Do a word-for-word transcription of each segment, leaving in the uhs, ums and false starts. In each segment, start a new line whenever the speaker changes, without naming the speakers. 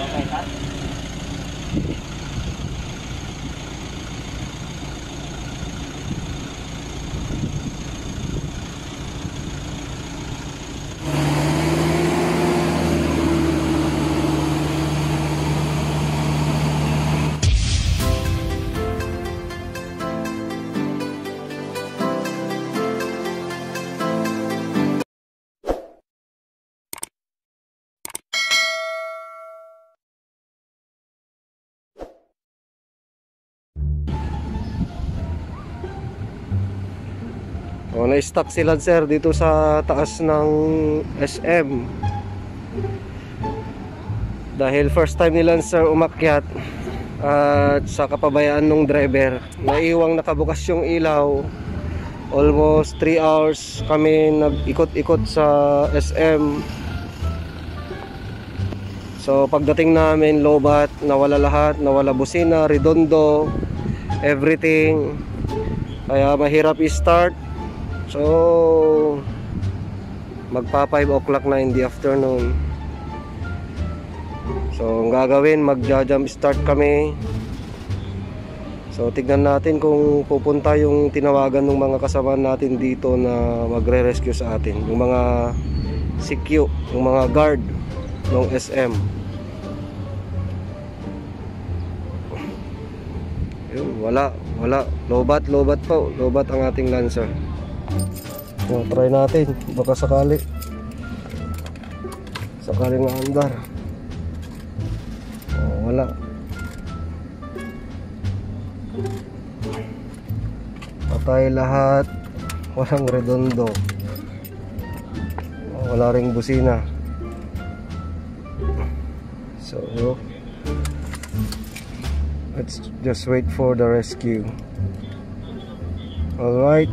O, na-stuck sila sir dito sa taas ng S M dahil first time nila sir umakyat at sa kapabayaan ng driver. Naiwang nakabukas yung ilaw. Almost three hours kami nag-ikot-ikot sa S M. So pagdating namin lobat, nawala lahat, nawala busina, redondo, everything. Kaya mahirap i-start. So magpa five o'clock na in the afternoon. So ang gagawin, magja-jump start kami. So tignan natin kung pupunta yung tinawagan ng mga kasama natin dito na magre-rescue sa atin, yung mga C Q, yung mga guard ng S M. Yun, wala, wala, lobat, lobat po, lobat ang ating Lancer. So, try natin, baka sakali sakaling maandar. Oh, wala. Patay lahat, walang redondo, wala ring busina. So let's just wait for the rescue. Alright,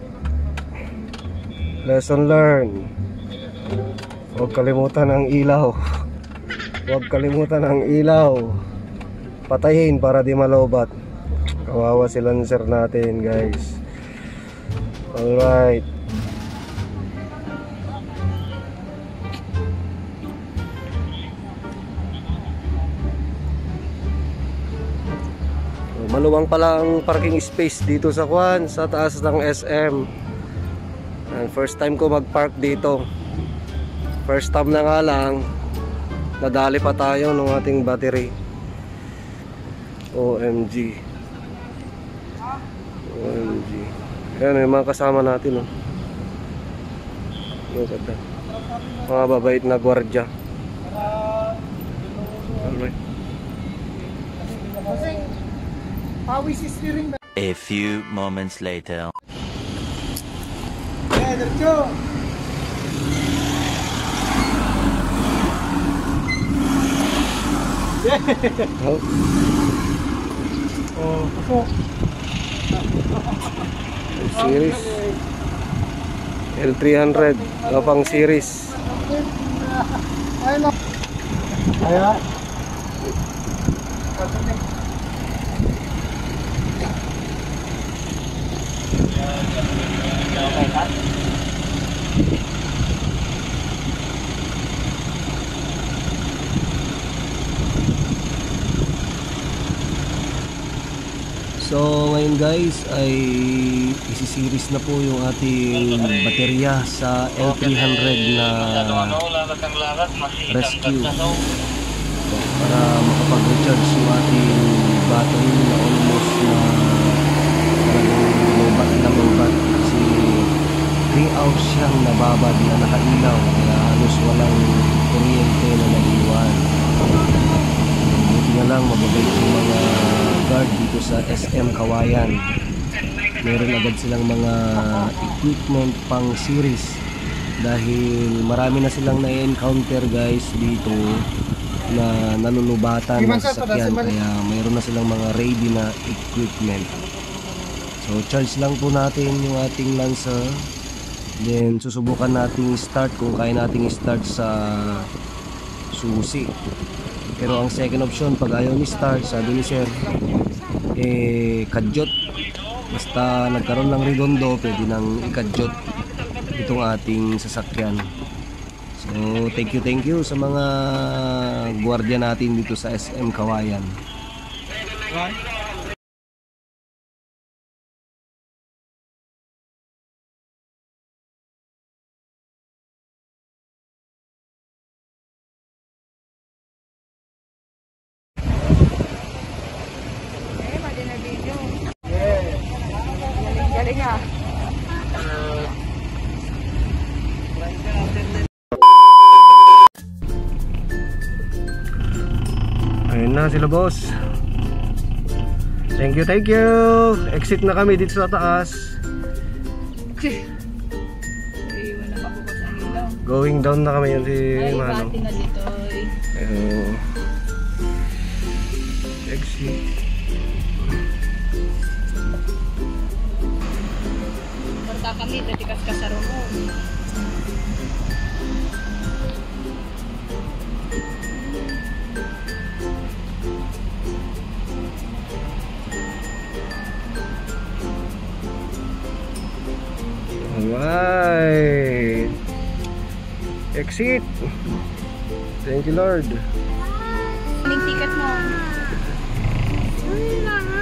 lesson learned. Huwag kalimutan ang ilaw. Huwag kalimutan ang ilaw. Patayin para di malobat. Kawawa si Lancer natin, guys. Alright. Maluwang pala ang parking space dito sa Kwan, sa taas ng S M. And first time ko mag-park dito. First time na nga lang, nadali pa tayo ng ating battery. O M G. O M G. Ayan, yung mga kasama natin, oh. Maganda. Mga babait na gwardya. Alright.
A few moments later.
Yeah, diretso.
Oh.
Oh, pasok.
Series L three hundred, lapang series.
Ayun. Kaya
So ngayon guys ay isi-series na po yung ating baterya sa L three hundred na rescue. So, para makapag-recharge yung ating battery na almost na talagang lobat na lobat kasi three hours siyang nababad na nakailaw kaya halos walang kuryente na naiwan. Buti na lang mababait yung mga guard dito sa S M Kawayan. Meron agad silang mga equipment pang series dahil marami na silang na-encounter guys dito na nanunubatan ng sasakyan, kaya mayroon na silang mga ready na equipment. So charge lang po natin yung ating Lancer, then susubukan nating start kung kaya nating start sa susi. Pero ang second option, pag ayaw ni start, sabi ni sir, eh kadyot, basta nagkaroon ng redondo pwede nang ikadyot itong ating sasakyan. So So, thank you, thank you sa mga gwardiya natin dito sa S M Kawayan.
Eh, pwede na video. Galing ah.
Ayun na sila, boss. Thank you, thank you. Exit na kami dito sa taas.
Iwan na pabukas ang ilaw.
Going down na kami yun si
Ay,
Manong.
bati na dito. Ay.
Ayun. Exit.
Porta kami, tatikas ka sa romo.
Alright. Exit. Thank you, Lord.
Anong ticket mo?